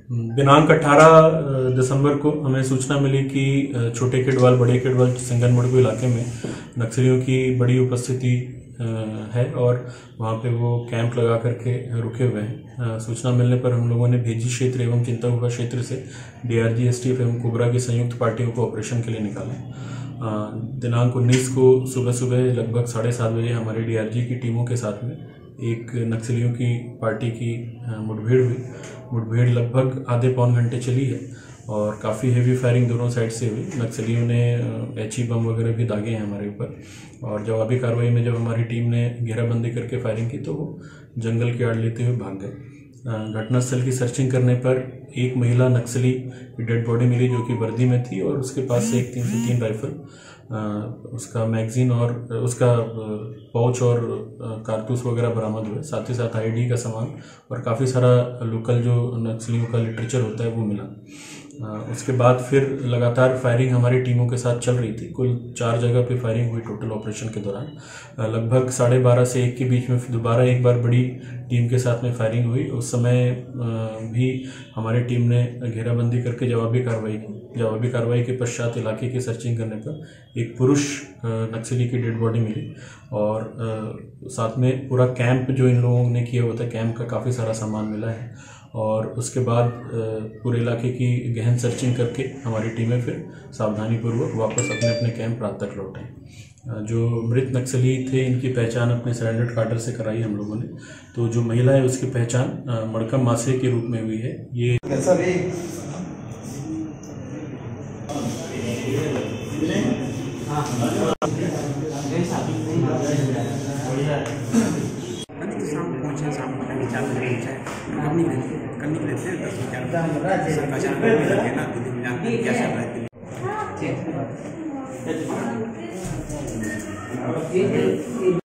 दिनांक 18 दिसंबर को हमें सूचना मिली कि छोटे किडवाल बड़े किडवाल सिंगनमड़गु इलाके में नक्सलियों की बड़ी उपस्थिति है और वहाँ पे वो कैंप लगा करके रुके हुए हैं। सूचना मिलने पर हम लोगों ने भेजी क्षेत्र एवं चिंतागुफा क्षेत्र से डीआरजी एसटीएफ एवं कोबरा की संयुक्त पार्टियों को ऑपरेशन के लिए निकाला। दिनांक 19 को सुबह सुबह लगभग 7:30 बजे हमारे डीआरजी की टीमों के साथ में एक नक्सलियों की पार्टी की मुठभेड़ हुई। मुठभेड़ लगभग आधे पौन घंटे चली है और काफ़ी हेवी फायरिंग दोनों साइड से हुई। नक्सलियों ने एचई बम वगैरह भी दागे हैं हमारे ऊपर और जवाबी कार्रवाई में जब हमारी टीम ने घेराबंदी करके फायरिंग की तो वो जंगल की आड़ लेते हुए भाग गए। घटनास्थल की सर्चिंग करने पर एक महिला नक्सली की डेड बॉडी मिली जो कि वर्दी में थी और उसके पास से एक 303 राइफल, उसका मैगजीन और उसका पाउच और कारतूस वगैरह बरामद हुए। साथ ही साथ आईडी का सामान और काफ़ी सारा लोकल जो नक्सलियों का लिटरेचर होता है वो मिला। उसके बाद फिर लगातार फायरिंग हमारी टीमों के साथ चल रही थी। कुल 4 जगह पे फायरिंग हुई टोटल ऑपरेशन के दौरान। लगभग 12:30 से 1 के बीच में दोबारा एक बार बड़ी टीम के साथ में फायरिंग हुई। उस समय भी हमारी टीम ने घेराबंदी करके जवाबी कार्रवाई की। जवाबी कार्रवाई के पश्चात इलाके की सर्चिंग करने पर एक पुरुष नक्सली की डेड बॉडी मिली और साथ में पूरा कैंप जो इन लोगों ने किया हुआ था, कैंप का काफ़ी सारा सामान मिला है। और उसके बाद पूरे इलाके की गहन सर्चिंग करके हमारी टीमें फिर सावधानीपूर्वक वापस अपने अपने कैंप रात तक लौटे। जो मृत नक्सली थे इनकी पहचान अपने सरेंडर कार्डर से कराई हम लोगों ने। तो जो महिला है उसकी पहचान मड़कम मासे के रूप में हुई है। ये करने के लिए